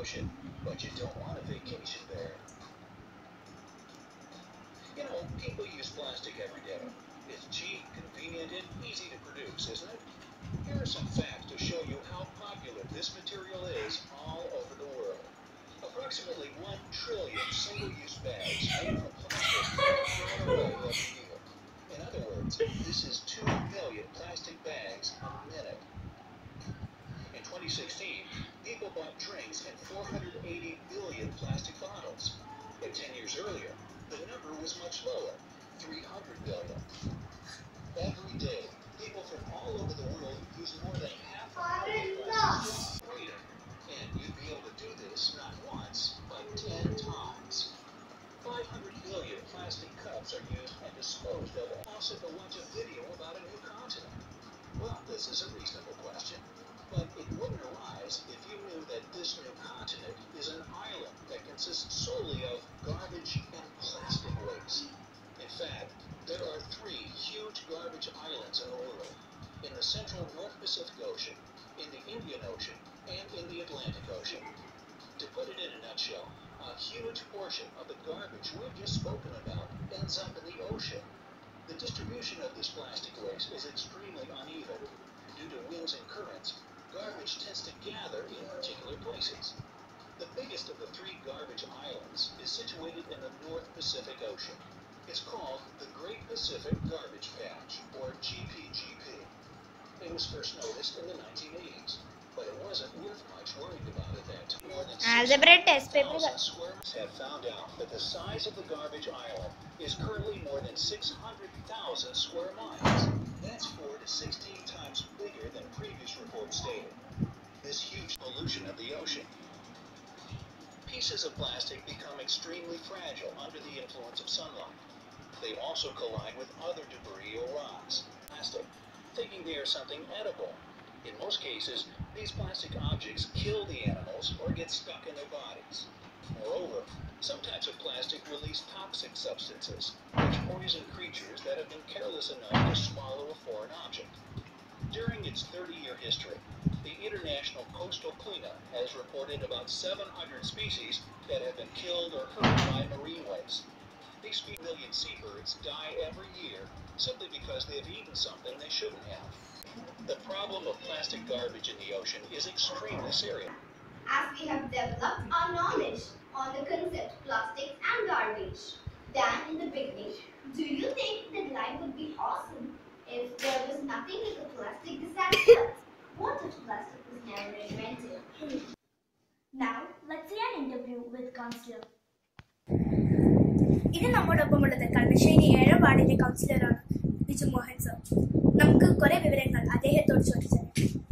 Ocean, but you don't want a vacation there. You know, people use plastic every day. It's cheap, convenient, and easy to produce, isn't it? Here are some facts to show you how popular this material is all over the world. Approximately 1 trillion single-use bags made from plastic are thrown away every year. In other words, this is 2 million plastic bags a minute. In 2016, people bought drinks in 480 billion plastic bottles. And 10 years earlier, the number was much lower, 300 billion. Every day, people from all over the world use more than half a million plastics to operate it. And you'd be able to do this not once, but 10 times. 500 billion plastic cups are used and disposed of. Also, to watch a video about a new continent. Well, this is a reasonable question. But it wouldn't arise if you knew that this new continent is an island that consists solely of garbage and plastic waste. In fact, there are 3 huge garbage islands in the world: in the central North Pacific Ocean, in the Indian Ocean, and in the Atlantic Ocean. To put it in a nutshell, a huge portion of the garbage we've just spoken about ends up in the ocean. The distribution of this plastic waste is extremely uneven. Due to winds and currents, garbage tends to gather in particular places. The biggest of the 3 garbage islands is situated in the North Pacific Ocean. It's called the Great Pacific Garbage Patch, or GPGP. It was first noticed in the 1980s, but it wasn't worth much worrying about at that time. More than 6,000 square miles have found out that the size of the garbage island is currently more than 600,000 square miles. That's 4 to 16 times bigger than previous reports stated. This huge pollution of the ocean. Pieces of plastic become extremely fragile under the influence of sunlight. They also collide with other debris or rocks. Plastic, thinking they are something edible. In most cases, these plastic objects kill the animals or get stuck in their bodies. Moreover, some types of plastic release toxic substances, which poison creatures that have been careless enough to swallow a foreign object. During its 30-year history, the International Coastal Cleanup has reported about 700 species that have been killed or hurt by marine waste. These million seabirds die every year simply because they have eaten something they shouldn't have. The problem of plastic garbage in the ocean is extremely serious. As we have developed our knowledge on the concept plastics and garbage. Dan, in the beginning, do you think that life would be awesome if there was nothing like a plastic disaster? What if plastic was never invented? Now, let's see an interview with Councillor. ഇത് നമ്മോടൊപ്പമുള്ളത് കളമശ്ശേരി 7ാം വാർഡിലെ കൗൺസിലറാണ് Biju Mohan sir. നമുക്ക് കുറെ വിവരങ്ങൾ അദ്ദേഹത്തോട് ചോദിച്ചത്.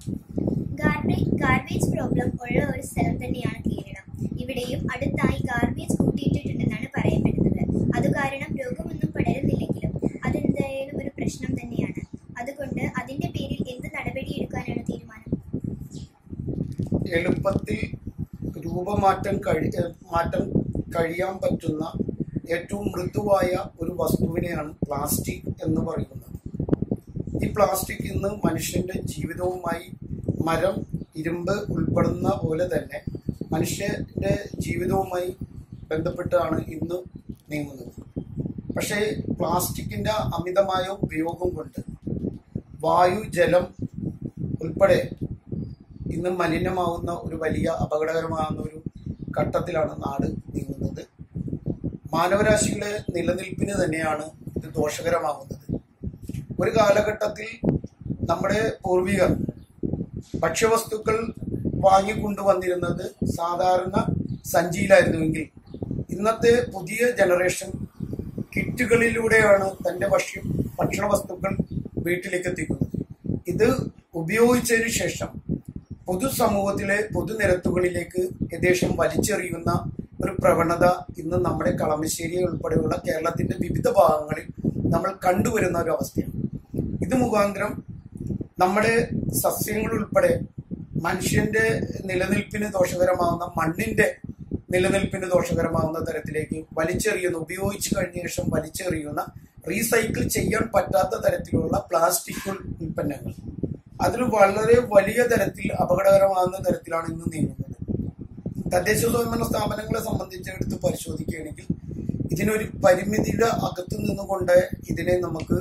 Garbage problem ഉള്ള ഒരു സ്ഥലം തന്നെയാണ് കേരളം. ഇവിടെയും അടുത്തായി ഗാർബേജ് കൂട്ടിയിട്ടിട്ടുണ്ടെന്നാണ് പറയപ്പെടുന്നത്. അത് കാരണം രോഗമൊന്നും പടരുന്നില്ലെങ്കിലും അതെന്തായാലും ഒരു പ്രശ്നം തന്നെയാണ്. അതുകൊണ്ട് അതിന്റെ പേരിൽ എന്ത് നടപടി എടുക്കാനാണ് തീരുമാനം? എളുപ്പത്തിൽ രൂപമാറ്റം കഴിയാൻ പറ്റുന്ന ഏറ്റവും മൃദുവായ ഒരു വസ്തുവിനെയാണ് പ്ലാസ്റ്റിക് എന്ന് പറയുന്നത്. ഈ പ്ലാസ്റ്റിക് ഇന്ന് മനുഷ്യന്റെ ജീവിതവുമായി മരം, ഇരുമ്പ് ഉൾപ്പെടുന്ന പോലെ തന്നെ മനുഷ്യന്റെ ജീവിതവുമായി ബന്ധപ്പെട്ടാണ് ഇന്ന് നീങ്ങുന്നത്. പക്ഷേ പ്ലാസ്റ്റിക്കിന്റെ അമിതമായ ഉപയോഗം കൊണ്ട് വായു, ജലം ഉൾപ്പെടെ ഇന്ന് മലിനമാവുന്ന ഒരു വലിയ അപകടകരമാകുന്ന ഒരു ഘട്ടത്തിലാണ് നാട് നീങ്ങുന്നത്. മാനവരാശിയുടെ നിലനിൽപ്പിന് തന്നെയാണ് ഇത് ദോഷകരമാകുന്നത്. ഒരു കാലഘട്ടത്തിൽ നമ്മുടെ പൂർവികർ ഭക്ഷ്യവസ്തുക്കൾ വാങ്ങിക്കൊണ്ടുവന്നിരുന്നത് സാധാരണ സഞ്ചിയിലായിരുന്നുവെങ്കിൽ ഇന്നത്തെ പുതിയ ജനറേഷൻ കിറ്റുകളിലൂടെയാണ് തൻ്റെ ഭക്ഷണ വസ്തുക്കൾ വീട്ടിലേക്ക് എത്തിക്കുന്നത്. ഇത് ഉപയോഗിച്ചതിന് ശേഷം പൊതുസമൂഹത്തിലെ പൊതുനിരത്തുകളിലേക്ക് ഏകദേശം വലിച്ചെറിയുന്ന ഒരു പ്രവണത ഇന്ന് നമ്മുടെ കളമശ്ശേരി ഉൾപ്പെടെയുള്ള കേരളത്തിന്റെ വിവിധ ഭാഗങ്ങളിൽ നമ്മൾ കണ്ടുവരുന്ന ഒരു അവസ്ഥയാണ്. ഇത് മുഖാന്തരം നമ്മുടെ സസ്യങ്ങൾ ഉൾപ്പെടെ മനുഷ്യന്റെ നിലനിൽപ്പിന് ദോഷകരമാകുന്ന, മണ്ണിന്റെ നിലനിൽപ്പിന് ദോഷകരമാകുന്ന തരത്തിലേക്ക് വലിച്ചെറിയുന്ന, ഉപയോഗിച്ചു കഴിഞ്ഞ ശേഷം വലിച്ചെറിയുന്ന, റീസൈക്കിൾ ചെയ്യാൻ പറ്റാത്ത തരത്തിലുള്ള പ്ലാസ്റ്റിക് ഉൽപ്പന്നങ്ങൾ അതിൽ വളരെ വലിയ തരത്തിൽ അപകടകരമാകുന്ന തരത്തിലാണ് ഇന്ന് നീങ്ങുന്നത്. തദ്ദേശ സ്വയംഭരണ സ്ഥാപനങ്ങളെ സംബന്ധിച്ച് എടുത്ത് പരിശോധിക്കുകയാണെങ്കിൽ ഇതിനൊരു പരിമിതിയുടെ അകത്ത് നിന്നുകൊണ്ട് ഇതിനെ നമുക്ക്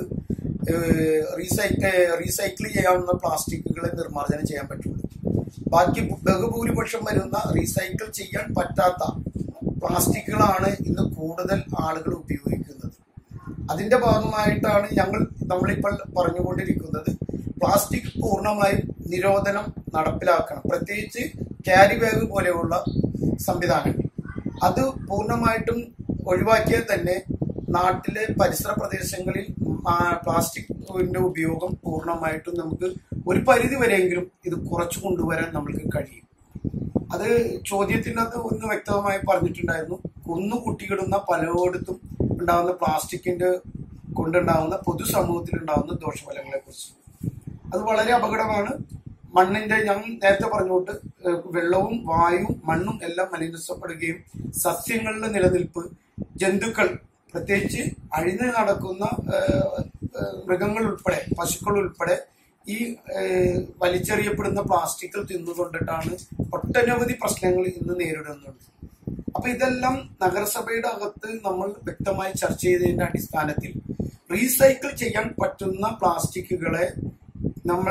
റീസൈക്കിൾ ചെയ്യാവുന്ന പ്ലാസ്റ്റിക്കുകളെ നിർമ്മാർജ്ജനം ചെയ്യാൻ പറ്റുള്ളൂ. ബാക്കി ബഹുഭൂരിപക്ഷം വരുന്ന റീസൈക്കിൾ ചെയ്യാൻ പറ്റാത്ത പ്ലാസ്റ്റിക്കുകളാണ് ഇന്ന് കൂടുതൽ ആളുകൾ ഉപയോഗിക്കുന്നത്. അതിന്റെ ഭാഗമായിട്ടാണ് നമ്മളിപ്പോൾ പറഞ്ഞുകൊണ്ടിരിക്കുന്നത് പ്ലാസ്റ്റിക് പൂർണ്ണമായും നിരോധനം നടപ്പിലാക്കണം. പ്രത്യേകിച്ച് ക്യാരി ബാഗ് പോലെയുള്ള സംവിധാനങ്ങൾ അത് പൂർണ്ണമായിട്ടും ഒഴിവാക്കിയാൽ തന്നെ നാട്ടിലെ പരിസര പ്രദേശങ്ങളിൽ പ്ലാസ്റ്റിക്കിന്റെ ഉപയോഗം പൂർണ്ണമായിട്ടും നമുക്ക് ഒരു പരിധി വരെയെങ്കിലും ഇത് കുറച്ചു കൊണ്ടുവരാൻ നമ്മൾക്ക് കഴിയും. അത് ചോദ്യത്തിനകത്ത് ഒന്ന് വ്യക്തമായി പറഞ്ഞിട്ടുണ്ടായിരുന്നു. കുന്നുകൂട്ടിയിടുന്ന പലയിടത്തും ഉണ്ടാകുന്ന പ്ലാസ്റ്റിക്കിന്റെ കൊണ്ടുണ്ടാകുന്ന പൊതുസമൂഹത്തിൽ ഉണ്ടാകുന്ന ദോഷഫലങ്ങളെ കുറിച്ച് അത് വളരെ അപകടമാണ്. മണ്ണിന്റെ ഞാൻ നേരത്തെ പറഞ്ഞുകൊണ്ട് വെള്ളവും വായുവും മണ്ണും എല്ലാം മലിനപ്പെടുകയും സസ്യങ്ങളുടെ നിലനിൽപ്പ്, ജന്തുക്കൾ, പ്രത്യേകിച്ച് അഴിഞ്ഞു നടക്കുന്ന മൃഗങ്ങൾ ഉൾപ്പെടെ പശുക്കൾ ഉൾപ്പെടെ ഈ വലിച്ചെറിയപ്പെടുന്ന പ്ലാസ്റ്റിക്കുകൾ തിന്നുകൊണ്ടിട്ടാണ് ഒട്ടനവധി പ്രശ്നങ്ങൾ ഇന്ന് നേരിടുന്നുണ്ട്. അപ്പൊ ഇതെല്ലാം നഗരസഭയുടെ അകത്ത് നമ്മൾ വ്യക്തമായി ചർച്ച ചെയ്തതിന്റെ അടിസ്ഥാനത്തിൽ റീസൈക്കിൾ ചെയ്യാൻ പറ്റുന്ന പ്ലാസ്റ്റിക്കുകളെ നമ്മൾ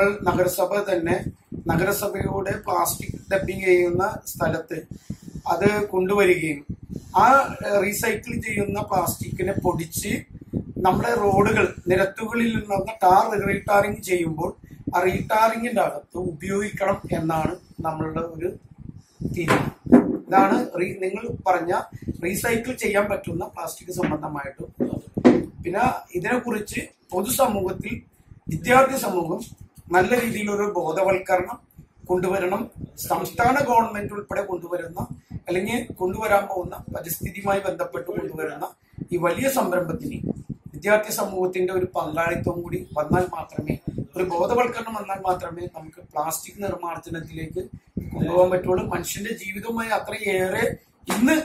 നഗരസഭയുടെ പ്ലാസ്റ്റിക് ഡംപിങ് ചെയ്യുന്ന സ്ഥലത്ത് അത് കൊണ്ടുവരികയും ആ റീസൈക്കിൾ ചെയ്യുന്ന പ്ലാസ്റ്റിക്കിനെ പൊടിച്ച് നമ്മുടെ റോഡുകൾ നിരത്തുകളിൽ നിന്നുള്ള റീടാറിങ് ചെയ്യുമ്പോൾ ആ റീടാറിങ്ങിന്റെ അകത്ത് ഉപയോഗിക്കണം എന്നാണ് നമ്മളുടെ ഒരു തീരുമാനം. ഇതാണ് നിങ്ങൾ പറഞ്ഞ റീസൈക്കിൾ ചെയ്യാൻ പറ്റുന്ന പ്ലാസ്റ്റിക് സംബന്ധമായിട്ടും. പിന്നെ ഇതിനെക്കുറിച്ച് പൊതുസമൂഹത്തിൽ വിദ്യാർത്ഥി സമൂഹം നല്ല രീതിയിലൊരു ബോധവൽക്കരണം കൊണ്ടുവരണം. സംസ്ഥാന ഗവൺമെന്റ് ഉൾപ്പെടെ കൊണ്ടുവരാൻ പോകുന്ന പരിസ്ഥിതിയുമായി ബന്ധപ്പെട്ട് കൊണ്ടുവരുന്ന ഈ വലിയ സംരംഭത്തിന് വിദ്യാർത്ഥി സമൂഹത്തിന്റെ ഒരു പങ്കാളിത്തവും കൂടി വന്നാൽ മാത്രമേ, ഒരു ബോധവൽക്കരണം വന്നാൽ മാത്രമേ നമുക്ക് പ്ലാസ്റ്റിക് നിർമ്മാർജ്ജനത്തിലേക്ക് കൊണ്ടുപോകാൻ പറ്റുള്ളൂ. മനുഷ്യന്റെ ജീവിതവുമായി അത്രയേറെ ഇന്ന്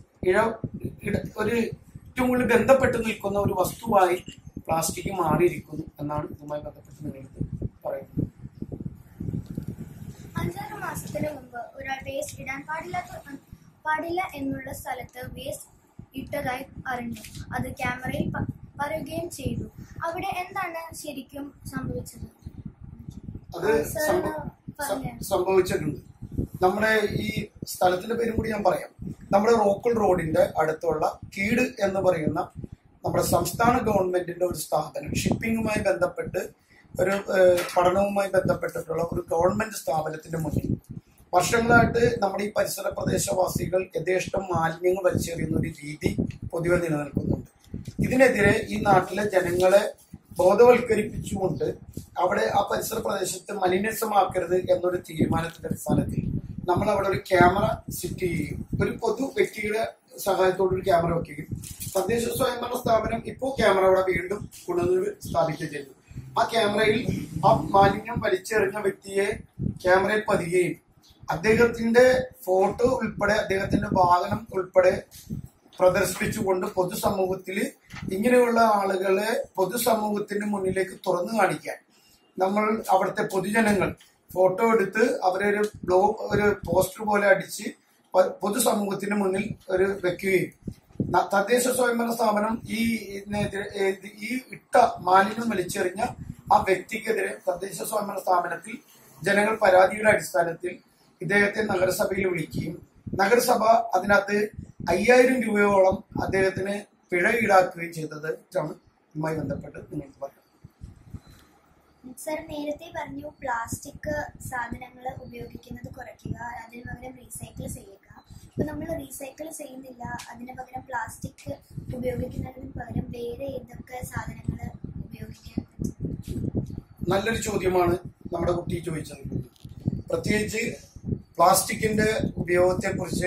ഏറ്റവും കൂടുതൽ ബന്ധപ്പെട്ട് നിൽക്കുന്ന ഒരു വസ്തുവായി പ്ലാസ്റ്റിക് മാറിയിരിക്കുന്നു എന്നാണ് ഇതുമായി ബന്ധപ്പെട്ട് നിങ്ങൾക്ക് പറയുന്നത്. 5-6 മാസത്തിന് മുമ്പ് ഒരാൾ വേസ്റ്റ് ഇടാൻ പാടില്ല എന്നുള്ള സ്ഥലത്ത് വേസ്റ്റ് ഇട്ടതായി അറിഞ്ഞു. അത് ക്യാമറയിൽ പറയുകയും ചെയ്തു. അവിടെ എന്താണ് ശരിക്കും സംഭവിച്ചത്? അത് സംഭവിച്ചിട്ടുണ്ട്. നമ്മുടെ ഈ സ്ഥലത്തിന്റെ പേരും കൂടി ഞാൻ പറയാം. നമ്മുടെ റോക്കൽ റോഡിന്റെ അടുത്തുള്ള കീട് എന്ന് പറയുന്ന നമ്മുടെ സംസ്ഥാന ഗവൺമെന്റിന്റെ ഒരു സ്ഥാപനം, ഷിപ്പിങ്ങുമായി ബന്ധപ്പെട്ട് ഒരു പഠനവുമായി ബന്ധപ്പെട്ടിട്ടുള്ള ഒരു ഗവൺമെന്റ് സ്ഥാപനത്തിന്റെ മുന്നിൽ വർഷങ്ങളായിട്ട് നമ്മുടെ ഈ പരിസര പ്രദേശവാസികൾ യഥേഷ്ടം മാലിന്യങ്ങൾ വലിച്ചെറിയുന്ന ഒരു രീതി പൊതുവെ നിലനിൽക്കുന്നുണ്ട്. ഇതിനെതിരെ ഈ നാട്ടിലെ ജനങ്ങളെ ബോധവൽക്കരിപ്പിച്ചുകൊണ്ട് അവിടെ ആ പരിസര പ്രദേശത്ത് മലിനസമാക്കരുത് എന്നൊരു തീരുമാനത്തിന്റെ അടിസ്ഥാനത്തിൽ നമ്മൾ അവിടെ ഒരു ക്യാമറ സെറ്റ് ചെയ്യുകയും ഒരു പൊതു വ്യക്തിയുടെ സഹായത്തോടെ ഒരു ക്യാമറ വെക്കുകയും തദ്ദേശ സ്വയംഭരണ സ്ഥാപനം ഇപ്പോൾ ക്യാമറ അവിടെ വീണ്ടും കൊണ്ടുവന്ന് സ്ഥാപിക്കുകയും ചെയ്തു. ആ ക്യാമറയിൽ ആ മാലിന്യം വലിച്ചെറിഞ്ഞ വ്യക്തിയെ ക്യാമറയിൽ പതിയുകയും അദ്ദേഹത്തിന്റെ ഫോട്ടോ ഉൾപ്പെടെ അദ്ദേഹത്തിന്റെ വാഹനം ഉൾപ്പെടെ പ്രദർശിപ്പിച്ചുകൊണ്ട് പൊതുസമൂഹത്തിൽ ഇങ്ങനെയുള്ള ആളുകളെ പൊതുസമൂഹത്തിന്റെ മുന്നിലേക്ക് തുറന്നു കാണിക്കാൻ നമ്മൾ അവിടുത്തെ പൊതുജനങ്ങൾ ഫോട്ടോ എടുത്ത് അവരെ ഒരു പോസ്റ്റർ പോലെ അടിച്ച് പൊതുസമൂഹത്തിന്റെ മുന്നിൽ വെക്കുകയും തദ്ദേശ സ്വയംഭരണ സ്ഥാപനം ഈ ഇട്ട മാലിന്യം വലിച്ചെറിഞ്ഞ ആ വ്യക്തിക്കെതിരെ തദ്ദേശ സ്വയംഭരണ സ്ഥാപനത്തിൽ ജനങ്ങൾ പരാതിയുടെ അടിസ്ഥാനത്തിൽ ഇദ്ദേഹത്തെ നഗരസഭയിൽ വിളിക്കുകയും നഗരസഭ അതിനകത്ത് 5000 രൂപയോളം അദ്ദേഹത്തിന് പിഴ ഈടാക്കുകയും ചെയ്തതാണ് ഇതുമായി ബന്ധപ്പെട്ട് നിങ്ങൾക്ക് പറയാം. സർ, നേരത്തെ പറഞ്ഞു പ്ലാസ്റ്റിക് സാധനങ്ങൾ ഉപയോഗിക്കുന്നത് കുറയ്ക്കുക, അതിന് പകരം റീസൈക്കിൾ ചെയ്യുക. ഇപ്പൊ നമ്മൾ റീസൈക്കിൾ ചെയ്യുന്നില്ല, അതിന് പകരം പ്ലാസ്റ്റിക് ഉപയോഗിക്കുന്നതിന് പകരം വേറെ ഏതൊക്കെ സാധനങ്ങൾ ഉപയോഗിക്കാൻ പറ്റും? നല്ലൊരു ചോദ്യമാണ് നമ്മുടെ കുട്ടി ചോദിച്ചത്. പ്രത്യേകിച്ച് പ്ലാസ്റ്റിക്കിന്റെ ഉപയോഗത്തെ കുറിച്ച്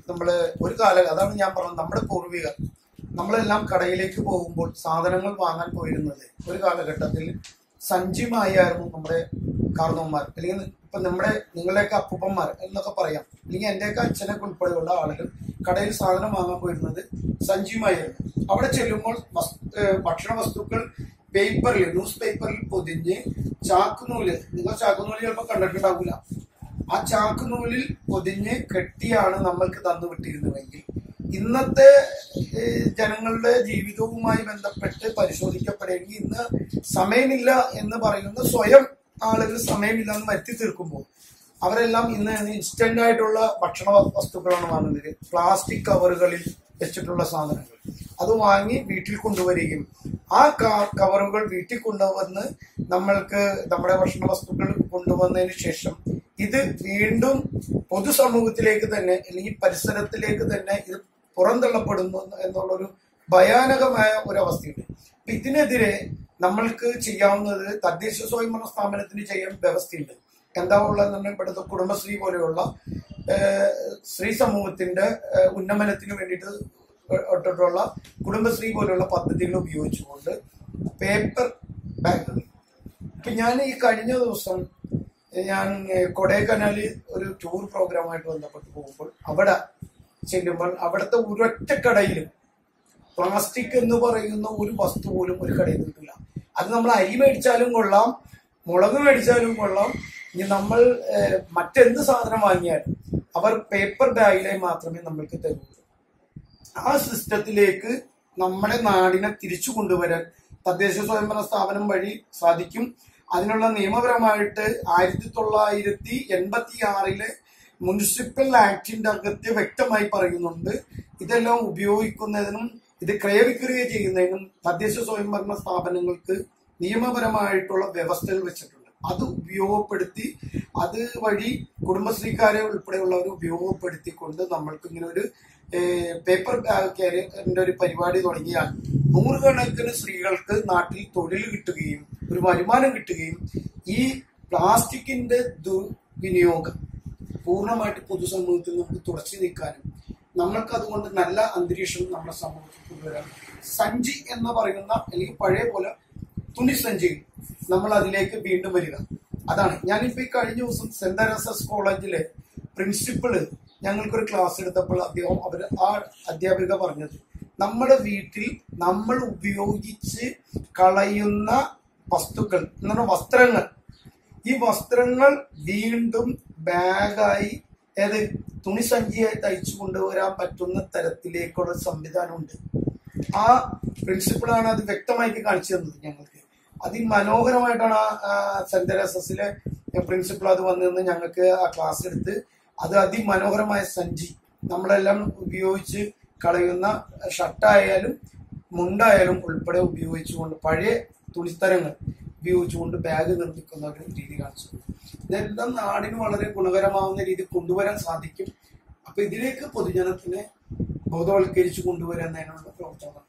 അതാണ് ഞാൻ പറഞ്ഞത്. നമ്മുടെ പൂർവികർ നമ്മളെല്ലാം കടയിലേക്ക് പോകുമ്പോൾ സാധനങ്ങൾ വാങ്ങാൻ പോയിരുന്നത് ഒരു കാലഘട്ടത്തിൽ സഞ്ചിയുമായിരുന്നു നമ്മുടെ കാർന്നവന്മാർ, അല്ലെങ്കിൽ ഇപ്പൊ നിങ്ങളുടെയൊക്കെ അപ്പൂപ്പന്മാർ എന്നൊക്കെ പറയാം, അല്ലെങ്കിൽ എന്റെയൊക്കെ അച്ഛനൊക്കെ ഉൾപ്പെടെയുള്ള ആളുകൾ കടയിൽ സാധനം വാങ്ങാൻ പോയിരുന്നത് സഞ്ചിയുമായിരുന്നു. അവിടെ ചെല്ലുമ്പോൾ ഭക്ഷണ വസ്തുക്കൾ ന്യൂസ് പേപ്പറിൽ പൊതിഞ്ഞ് ചാക്കുനൂല്, നിങ്ങൾ ചാക്കുനൂല് ചിലപ്പോൾ കണ്ടിട്ടുണ്ടാവില്ല, ആ ചാക്കുനൂലിൽ പൊതിഞ്ഞ് കെട്ടിയാണ് നമ്മൾക്ക് തന്നു വിട്ടിരുന്നതെങ്കിൽ ഇന്നത്തെ ജനങ്ങളുടെ ജീവിതവുമായി ബന്ധപ്പെട്ട് പരിശോധിക്കപ്പെടുമെങ്കിൽ ഇന്ന് സമയമില്ല എന്ന് പറയുന്ന സ്വയം ആളുകൾ സമയമില്ല എന്ന് വരുത്തി തീർക്കുമ്പോൾ അവരെല്ലാം ഇന്ന് ഇൻസ്റ്റന്റ് ആയിട്ടുള്ള ഭക്ഷണ വസ്തുക്കളാണ് വാങ്ങുന്നത്. പ്ലാസ്റ്റിക് കവറുകളിൽ വെച്ചിട്ടുള്ള സാധനങ്ങൾ അത് വാങ്ങി വീട്ടിൽ കൊണ്ടുവരികയും ആ കവറുകൾ വീട്ടിൽ കൊണ്ടുവന്ന് നമ്മൾക്ക് നമ്മുടെ ഭക്ഷണ വസ്തുക്കൾ കൊണ്ടുവന്നതിന് ശേഷം ഇത് വീണ്ടും പൊതുസമൂഹത്തിലേക്ക് തന്നെ അല്ലെങ്കിൽ പരിസരത്തിലേക്ക് തന്നെ ഇത് പുറന്തള്ളപ്പെടുന്നു എന്നുള്ളൊരു ഭയാനകമായ ഒരവസ്ഥയുണ്ട്. അപ്പൊ ഇതിനെതിരെ നമ്മൾക്ക് ചെയ്യാവുന്നത് തദ്ദേശ സ്വയംഭരണ സ്ഥാപനത്തിന് ചെയ്യാൻ വ്യവസ്ഥയുണ്ട്. എന്താ ഉള്ളതെന്ന് ഇവിടുത്തെ കുടുംബശ്രീ പോലെയുള്ള സ്ത്രീ സമൂഹത്തിന്റെ ഉന്നമനത്തിന് വേണ്ടിയിട്ട് ഇട്ടിട്ടുള്ള കുടുംബശ്രീ പോലെയുള്ള പദ്ധതികൾ ഉപയോഗിച്ചുകൊണ്ട് പേപ്പർ ബാഗുകൾ. ഇപ്പൊ ഞാൻ ഈ കഴിഞ്ഞ ദിവസം ഞാൻ കൊടൈക്കനാലിൽ ഒരു ടൂർ പ്രോഗ്രാമായിട്ട് ബന്ധപ്പെട്ട് പോകുമ്പോൾ അവിടെ ചെല്ലുമ്പോൾ അവിടുത്തെ ഒരൊറ്റ കടയിലും പ്ലാസ്റ്റിക് എന്ന് പറയുന്ന ഒരു വസ്തു പോലും ഒരു കടയിൽ കിട്ടില്ല. അത് നമ്മൾ അരി മേടിച്ചാലും കൊള്ളാം, മുളക് മേടിച്ചാലും കൊള്ളാം, ഇനി നമ്മൾ മറ്റെന്ത് സാധനം വാങ്ങിയാലും അവർ പേപ്പർ ബാഗിലെ മാത്രമേ നമ്മൾക്ക് തരുള്ളൂ. ആ സിസ്റ്റത്തിലേക്ക് നമ്മുടെ നാടിനെ തിരിച്ചു കൊണ്ടുവരാൻ തദ്ദേശ സ്വയംഭരണ സ്ഥാപനം വഴി സാധിക്കും. അതിനുള്ള നിയമപരമായിട്ട് 1986 മുനിസിപ്പൽ ആക്ടിന്റെ അകത്ത് വ്യക്തമായി പറയുന്നുണ്ട്. ഇതെല്ലാം ഉപയോഗിക്കുന്നതിനും ഇത് ക്രയവിക്രയ ചെയ്യുന്നതിനും തദ്ദേശ സ്വയംഭരണ സ്ഥാപനങ്ങൾക്ക് നിയമപരമായിട്ടുള്ള വ്യവസ്ഥകൾ വെച്ചിട്ടുണ്ട്. അത് ഉപയോഗപ്പെടുത്തി അത് വഴി കുടുംബശ്രീക്കാരെ ഉൾപ്പെടെയുള്ളവരെ ഉപയോഗപ്പെടുത്തിക്കൊണ്ട് നമ്മൾക്ക് ഇങ്ങനെ ഒരു പേപ്പർ ക്യാരിയറിന്റെ ഒരു പരിപാടി തുടങ്ങിയാൽ നൂറുകണക്കിന് സ്ത്രീകൾക്ക് നാട്ടിൽ തൊഴിൽ കിട്ടുകയും ഒരു വരുമാനം കിട്ടുകയും ഈ പ്ലാസ്റ്റിക്കിന്റെ ദുർവിനിയോഗം പൂർണ്ണമായിട്ട് പൊതുസമൂഹത്തിൽ നമുക്ക് തുടച്ചു നീക്കാനും നമ്മൾക്ക് അതുകൊണ്ട് നല്ല അന്തരീക്ഷം നമ്മുടെ സമൂഹത്തിൽ കൊണ്ടുവരാൻ സഞ്ചി എന്ന് പറയുന്ന അല്ലെങ്കിൽ പഴയ പോലെ തുണിസഞ്ചിയിൽ നമ്മൾ അതിലേക്ക് വീണ്ടും വരിക. അതാണ് ഞാനിപ്പോ ഈ കഴിഞ്ഞ ദിവസം സെന്റ് തെരേസസ് കോളേജിലെ പ്രിൻസിപ്പള് ഞങ്ങൾക്കൊരു ക്ലാസ് എടുത്തപ്പോൾ ആ അധ്യാപിക പറഞ്ഞത്, നമ്മുടെ വീട്ടിൽ നമ്മൾ ഉപയോഗിച്ച് കളയുന്ന വസ്തുക്കൾ എന്ന് പറഞ്ഞ വസ്ത്രങ്ങൾ, ഈ വസ്ത്രങ്ങൾ വീണ്ടും ബാഗായി തുണിസഞ്ചിയായി തയ്ച്ചു കൊണ്ടുവരാൻ പറ്റുന്ന തരത്തിലേക്കുള്ള സംവിധാനമുണ്ട്. ആ പ്രിൻസിപ്പിളാണ് അത് വ്യക്തമായിട്ട് കാണിച്ചു തന്നത് ഞങ്ങൾക്ക്. അതിമനോഹരമായിട്ടാണ് ആ സെന്റ് തെരേസസിലെ പ്രിൻസിപ്പൾ അത് വന്നിരുന്ന് ഞങ്ങൾക്ക് ആ ക്ലാസ് എടുത്ത് അത് അതിമനോഹരമായ സഞ്ചി നമ്മളെല്ലാം ഉപയോഗിച്ച് കളയുന്ന ഷർട്ടായാലും മുണ്ടായാലും ഉൾപ്പെടെ ഉപയോഗിച്ചുകൊണ്ട് പഴയ തുണിത്തരങ്ങൾ ഉപയോഗിച്ചുകൊണ്ട് ബാഗ് നിർമ്മിക്കുന്ന ഒരു രീതി കാണിച്ചു. ഇതെല്ലാം നാടിന് വളരെ ഗുണകരമാവുന്ന രീതി കൊണ്ടുവരാൻ സാധിക്കും. അപ്പൊ ഇതിലേക്ക് പൊതുജനത്തിനെ ബോധവൽക്കരിച്ചു കൊണ്ടുവരുന്നതിനുള്ള പ്രവർത്തനം